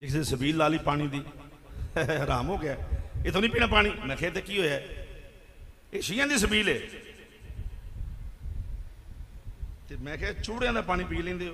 किसी सबील ला ली पानी दी हराम हो गया, ये तो नहीं पीना पानी। मैं कहा की होया, ये शियां दी सबील है। मैं क्या चूड़ियां का पानी पी लेंदे हो?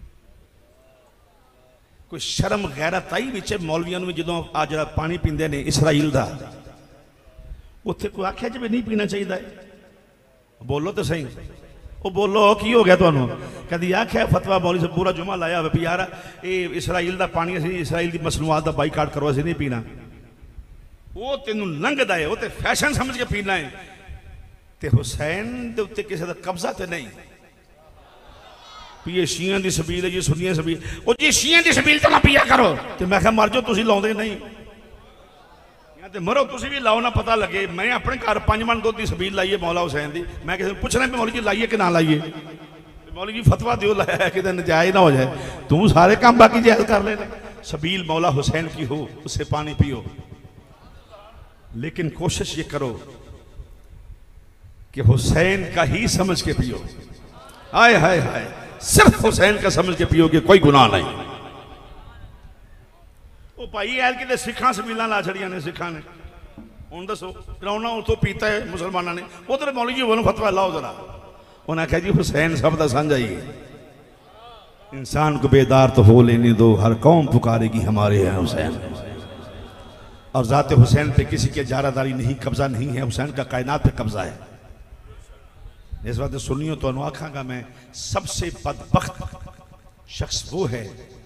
कोई शर्म गैरत आई विच मौलवियां नूं जदों आ जिहड़ा पानी पींदे ने इसराइल दा, उत्थे कोई आख्या जी नहीं पीना चाहिए? बोलो तो सही, वो बोलो की हो गया तुहानूं? कदी आख्या फतवा मौलवी से पूरा जुमा लाया हो भी यार ये इसराइल का पानी असीं इसराइल की मसनूआत का बाईकाट करो, असीं नहीं पीना? वो तेनों लंघदा है, वो तो फैशन समझ के पीना है। ते हुसैन दे उत्ते किसी का कब्जा तो नहीं भी ये शियां दी सबील है जी, सुन्नियां सबील। वो जी शियां दी सबील तो ना पिया करो। तो मैं क्या मर जाओ, तुसीं लाउंदे नहीं ते मरो, तुसीं भी लाओ ना पता लगे। मैं अपने घर 5 मन दुध की सबील लाई है मौला हुसैन दी। मैं किसी को पूछना भी मौलवी जी लाइए कि ना लाइए? मौलवी जी फतवा दियो लाया है कि नजायज ना हो जाए। तू सारे काम बाकी जायज कर लेना। सबील मौला हुसैन की हो, उससे पानी पियो, लेकिन कोशिश ये करो कि हुसैन का ही समझ के पियो। हाय हाय हाय, सिर्फ हुसैन का समझ के पियोगे, कोई गुनाह नहीं। वो भाई ऐल कि सिखा सबील ला छड़िया ने सिखा ने, हूँ दसो फिरौना उतो पीता है मुसलमानों ने, उधर मौलवी जी बोलो फतवा लाओ जरा। उन्हें आख्या जी हुसैन सब का साझा ही है, इंसान को बेदार तो हो लेने दो, हर कौम पुकारेगी हमारे हैं हुसैन। और ज़ात हुसैन पे किसी की जारादारी नहीं, कब्जा नहीं है, हुसैन का कायनात पे कब्जा है। इस बात सुनियो तो आखागा मैं, सबसे बदबख्त शख्स वो है,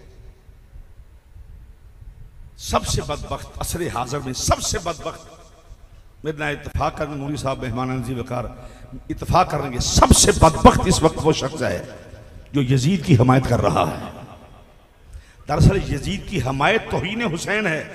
सबसे बदबख्त असरे हाजिर में सबसे बदबख्त, मेरे ना इत्तफाक करने नूरी साहब मेहमान नजीर वकार इत्तफाक करेंगे, सबसे बदबख्त इस वक्त वो शख्स है जो यजीद की हमायत कर रहा है। दरअसल यजीद की हमायत तौहीन हुसैन है।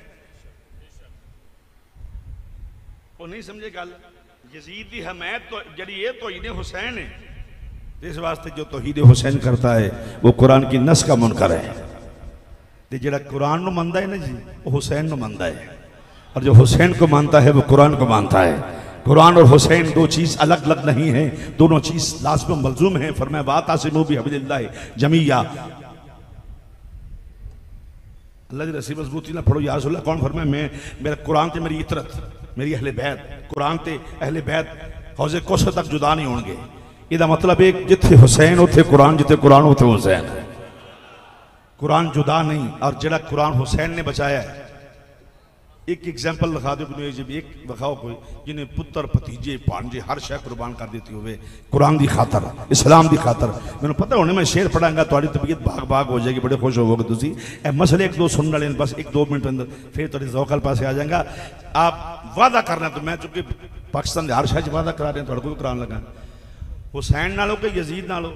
वो नहीं समझे गल, यजीद की हमायत तो जड़ी ये तौहीन हुसैन है। इस वास्ते जो तौहीद हुसैन करता है वो कुरान की नस का मुनकर है। जो कुरान को मानता है ना जी, वो हुसैन को मानता है, और जो हुसैन को मानता है वो कुरान को मानता है। कुरान और हुसैन दो चीज़ अलग अलग नहीं है, दोनों चीज़ लाज़िम मलज़ूम है। फरमाया वातसिमू बिहब्लिल्लाहि जमीआ। अल्लाह की रस्सी मजबूती ना पढ़ो या रसूल अल्लाह। कौन फरमाया? मैं, मेरा कुरान ते मेरी इतरत, मेरी अहले बैत, कुरान ते अहले बैत हौज़े कौसर तक जुदा नहीं होंगे। इसका मतलब एक जिथे हुसैन उथे कुरान, जिथे कुरान उथे हुसैन। कुरान जुदा नहीं, और जड़ा कुरान हुसैन ने बचाया है। एक एग्जाम्पल लिखा दो, एक दिखाओ कोई जिन्हें पुत्र भतीजे भांजे हर शय कुर्बान कर देती हुए कुरान की खातर, इस्लाम की खातर। मैंने पता होने मैं शेर पढ़ांगा, थोड़ी तबीयत भाग भाग हो जाएगी, बड़े खुश होवोगे तुसी। मसले एक दो सुनने वाले बस 1-2 मिनट अंदर फिर थोड़ी ज़ौक़ल पासे आ जाएगा। आप वादा करना, तो मैं चूंकि पाकिस्तान के हर शय वादा करा रहे हैं, थोड़ा को करान लगा। हुसैन नालों के यजीद नालों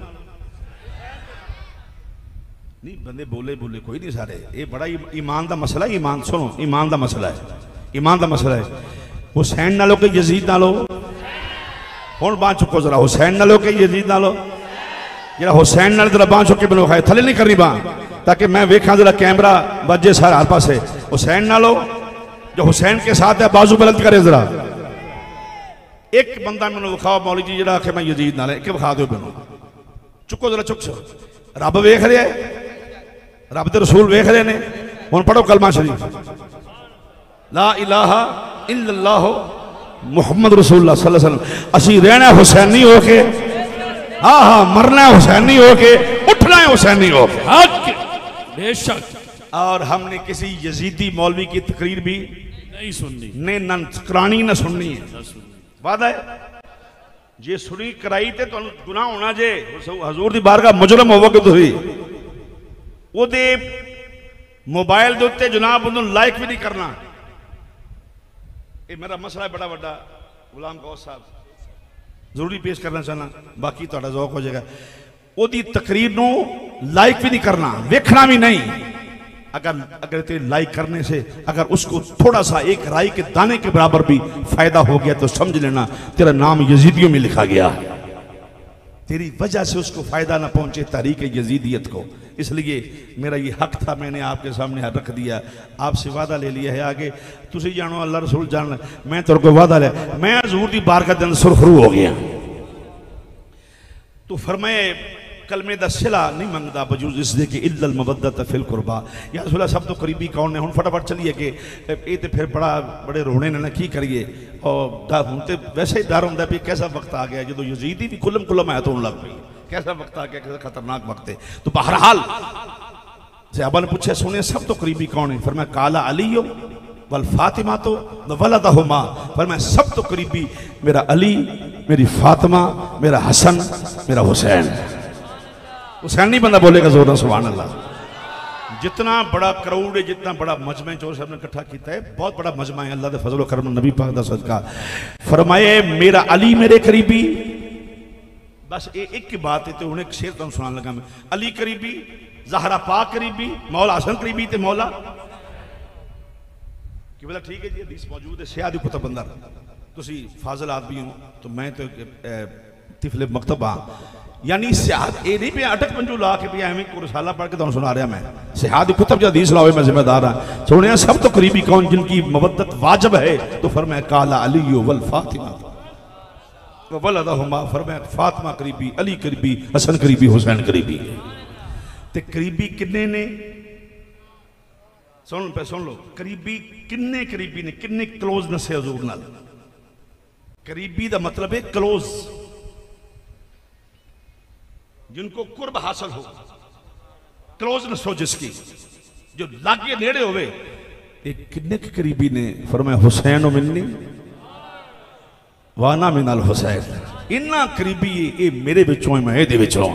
नहीं, बंदे बोले बोले कोई नहीं सारे। ये बड़ा ईमान का मसला है। ईमान सुनो, ईमान का मसला है, ईमान का मसला है। हुसैन नालों के यजीद नालों, हुण बांह चुको जरा, हुसैन नालों के यजीद नालों। जरा हुसैन नाल जरा बांह चुके मैनूं खाए, थले नहीं करनी बांह, ताकि मैं वेखा जरा कैमरा बजे सारे हर पासे। हुसैन नालों जो हुसैन के साथ है, बाजू बुलंद करे जरा। एक बंदा मैनूं विखाओ मौलवी जी जरा आखे मैं यजीद नाल है, एक विखा दो मैनूं। चुको जरा, चुक सो। रब वेख रहा है, रब दे रसूल वेख रहे ने। हुण पढ़ो कलमा शरीफ, ला इलाहा इल्लल्लाह मुहम्मद रसूलुल्लाह सल्लल्लाहु अलैहि वसल्लम। असी रहना हुसैनी होके, हाँ हाँ मरना हुसैनी होके, उठना है हुसैनी होके, बेशक। और हमने किसी यजीदी मौलवी की तकरीर भी नहीं सुननी, ने न करानी न सुननी है। वादा है जे सुनी कराई ते तुहानूं गुनाह होना जे। हजूर दी बारगाह मुजरम होवोगे तुसीं। ओदे मोबाइल दे उत्ते जनाब उन्होंने लाइक भी नहीं करना। ये मेरा मसला है बड़ा वड्डा। गुलाम गौस साहब जरूरी पेश करना चाहना, बाकी तुहाडा ज़ौक हो जाएगा। ओदी तकरीर नूं लाइक भी नहीं करना, वेखना भी नहीं। अगर तेरे लाइक करने से अगर उसको थोड़ा सा एक राई के दाने के बराबर भी फायदा हो गया तो समझ लेना तेरा नाम यजीदियों में लिखा गया। तेरी वजह से उसको फायदा ना पहुंचे तहरीक यजीदियत को। इसलिए मेरा ये हक था, मैंने आपके सामने रख दिया। आपसे वादा ले लिया है, आगे तुसी जानो, अल्लाह रसूल जान, मैं तेरे को वादा ले। मैं हजूर की बारगाह के अंदर सुरखरू हो गया। तो फरमाए कलमे दा सिला नहीं मंगदा बजूज इसदे कि इल्लल मवद्दत फिल कुरबा। या रसूल सब तो करीबी कौन है? हुण फटाफट चलिए कि ये तो फिर बड़े रोने ने ना, की करिए। और हुण तो वैसे ही डर होंदा भी कैसा वक्त आ गया जो यजीदी भी खुलम खुलम आयत होने लग पई, कैसा वक्त आ गया, कैसा खतरनाक वक्त है। तो बहरहाल सहाबा ने पूछा सुने सब तो करीबी कौन है? फरमाया काला अली वल फातिमा तो वलदहुमा। फरमाया सब तो करीबी मेरा अली, मेरी फातिमा, मेरा हसन, मेरा हुसैन। हुसैन नहीं बंदा बोलेगा जोर सुभान अल्लाह। जितना बड़ा क्राउड है, जितना बड़ा मजमा चोर साहब ने इकट्ठा किया है, बहुत बड़ा मजमा है अल्लाह के फजल व करम नबी पाक दा सदका। फरमाए मेरा अली मेरे करीबी। बस एक ही बात है, तो उन्हें एक शेर तुम सुनाने लगा मैं। अली करीबी, ज़हरा पाक करीबी, मौला हसन करीबी, ते मौला कि बोला ठीक है जी, हदीस मौजूद है सयादी कुतुब अंदर। तुसी फाजिल आदमी हो तो मैं तो तिफले मकतब हाँ, यानी सियाद ये नहीं पे अटक पंजू ला के भी एवं को रसाला पढ़ के तुम सुना रहा मैं। सियाद कुतुब जो हदीस लाओ मैं जिम्मेदार हाँ। सुनिया सब तो करीबी कौन जिनकी मवद्दत वाजिब है? तो फरमाया काला अली वल फातिमा वलदहुमा। फरमाया फातिमा करीबी, अली करीबी, हसन करीबी, हुसैन करीबी। ते करीबी किन्ने ने? सुन लो, करीबी किन्ने करीबी ने, किन्ने क्लोज नसे हजूर नाल। करीबी का मतलब है क्लोज, जिनको कुर्ब हासिल हो, क्लोज नसो जिसकी, जो लागे नेड़े होवे। किन्ने करीबी ने? फरमाया हुसैन मिन्नी वाना मिनल हुसैन। इन्ना करीबी ये मेरे विचों है, मैं ये विचों।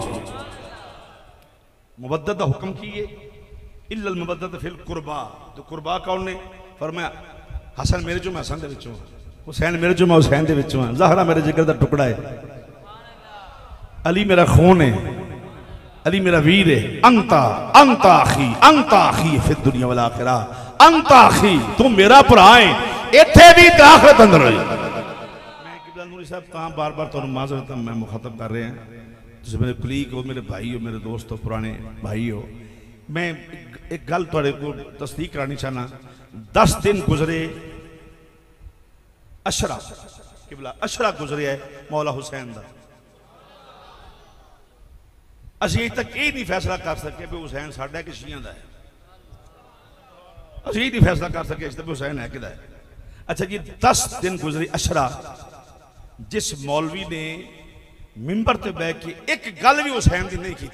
मुबद्दत का हुक्म की है इल्लल मुबद्दत फिल कुरबा। तो कुरबा कौन ने? फरमाया हसन मेरे चो, मैं हसन दे विचों, हुसैन मेरे चो, मैं हुसैन दे विचों, ज़हरा मेरे जिगर का टुकड़ा है, अली मेरा खून है, अली मेरा वीर है। अंता अंता आखी फिर दुनिया वाला आखिरा, अंता आखी तू मेरा भरा है, इत्थे भी ते आखिरत अंदर। मैं किबला नूरी साहब कहाँ बार बार तुहानू माज़रत मैं मुखातब कर रहे हैं, तुसीं मेरे कुलीग हो, मेरे भाई हो, मेरे दोस्त हो, पुराने भाई हो। मैं एक गल तुहाडे को तस्दीक करानी चाहना। 10 दिन गुजरे अशरा, किबला अशरा गुजरे है मौला हुसैन का। असीं अजे तक ये नहीं फैसला कर सके भी हुसैन साडा कि शियां दा है। असीं ये नहीं फैसला कर सके भी हुसैन है किदा है। अच्छा जी 10 दिन गुजरे अशरा, जिस मौलवी ने मिंबर ते बैठ के एक गल भी हुसैन की नहीं की,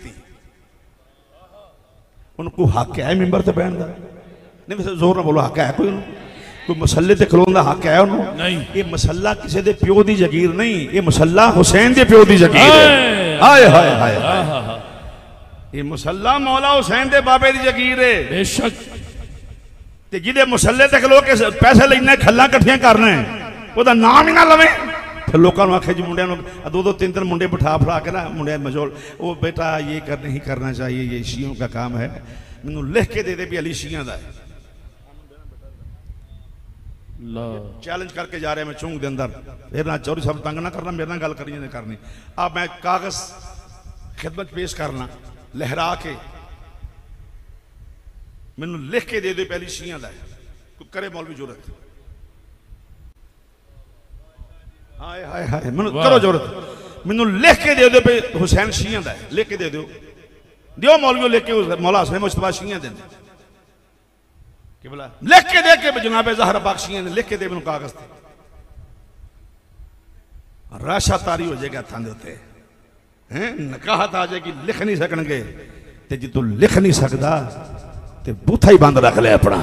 उनको हक है मिंबर ते बैठने का? नहीं वैसे जोर ना बोलो, हक है कोई मसले ते खलोन का हक है उन्होंने? नहीं, ये मसला किसी के प्यो की जगीर नहीं, ये मसला हुसैन के प्यो की जगीर है। हाय हाय हाय, ये मसला मौला हुसैन के बाबे की जगीर है। बेशक ते जिहदे मसले ते खलो के पैसे लेने खल्ला कट्ठियां करना है, वह नाम ही ना लवे। फिर लोगों को आखे जी मुंडिया 2-2 3-3 मुंडे बिठा फड़ा के ना, मुंडे मजोल वो बेटा ये कर नहीं करना चाहिए, ये शियों का काम है, मैनू लिख के दे दे भी अली शियां दा है। चैलेंज करके जा रहे हैं मैं चौंक के अंदर। फिर ना चौधरी साहब तंग ना करना, मेरे ना गल करनी नहीं करनी। अब मैं कागज खिदमत पेश करना लहरा के, मैनू लिख के दे दे पहली शियां दा है, करे मौलवी जरूरत। हाय हाय हाय, मैनू करो जरूरत, मैनू लिख के दे दो पे हुसैन शियां दा है, लिख के दे दो, दियो मौलवियों लिख के मौला हसन मुस्तफा शियां दे कि बोला लिख के दे के जनाब ज़हरा पाक शियां ने लिख के दे मैनू कागज ते। राशा तारी हो जाएगा थां दे उत्ते हैं, नकाहत आ जाएगी, लिख नहीं सकणगे। ते जे तू लिख नहीं सकदा ते बूथा ही बंद रख ले अपना।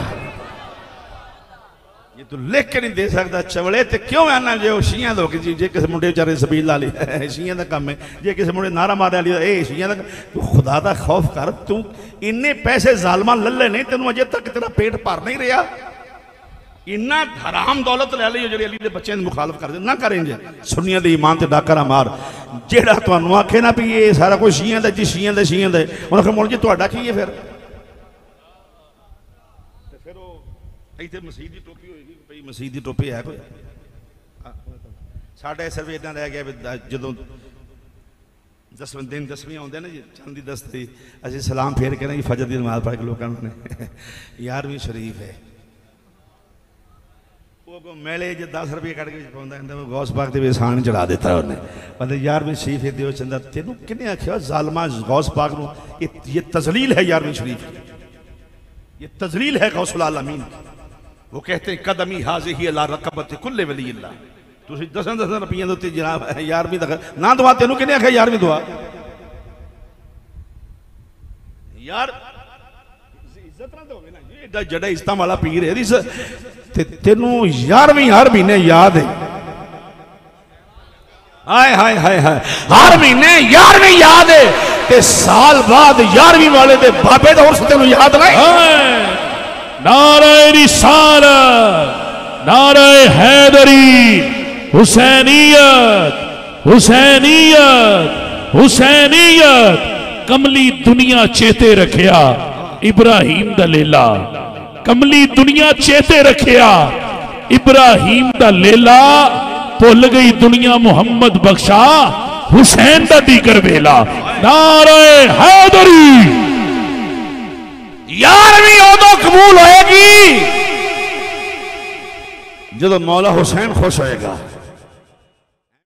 ये तू लिख के नहीं दे सकता चवले तो क्यों आना जो शियां लोग जी, जे किसी मुंडे बेचारे सबील ला ली शियां का काम है, जे किसी मुंडे नारा मार लिया ए शियां का, तू खुदा का खौफ कर। तू इन्ने पैसे जालमा लले नहीं, तेन अजे तक तेरा पेट भर नहीं रहा। इन्ना हराम दौलत लै ली जी अली के बच्चे मुखालफ कर दे ना करेंगे। सुनिया दे ईमान से डाकरा मार, जेड़ा तुहानू आखे ना भी ये सारा कुछ शियां दा जी, शियां दा उन्होंने मुड़ जी तुहाडा की है? फिर इतने मसीह की टोपी होएगी, भाई मसीह की टोपी है कोई? साढ़े सिर्फ इतना रह गया जो 10वें दिन 10वीं आते ना जी चांदी दस्ती, असी सलाम फेर के ना जी फजर की नमाज पढ़ के लोगों ने 11वीं शरीफ है, वो को मेले च 10 रुपये कट के पाँदा गौस पाक के एहसान चढ़ा दिता उन्हें मतलब 11वीं शरीफ दो चंदा तेन किने आख्या जालमा गौस पाक नूं ये तजलील है 11वीं शरीफ ये तजलील है गौसुल आलमीन। वो कहते हैं कदमी हाज़िही अला रक़बत कुल्ले वलीइल्लाह तुसीं 10 रुपये उत्ते जनाब 11वीं तक ना दुआ तेन किने आख्या 11वीं दुआ यार इज्जत ना दो ना एडा जड़ा इज्जत वाला पीर है तेनू 11वीं हर महीने याद है हाय हाय हाय हाय हर महीने 11वीं याद है ते साल बाद 11वीं वाले दे बाबे दा उर्स तेनू याद नहीं नारे रिसालत नारे हैदरी हुसैनियत हुसैनियत हुसैनियत कमली दुनिया चेते रखिया इब्राहिम दा लेला कमली दुनिया चेते रखिया इब्राहिम दा लेला भुल गई दुनिया मुहम्मद बख्शा हुसैन दा दीगर वेला नारे हैदरी 11वीं उदों कबूल होएगी जदों मौला हुसैन खुश होएगा।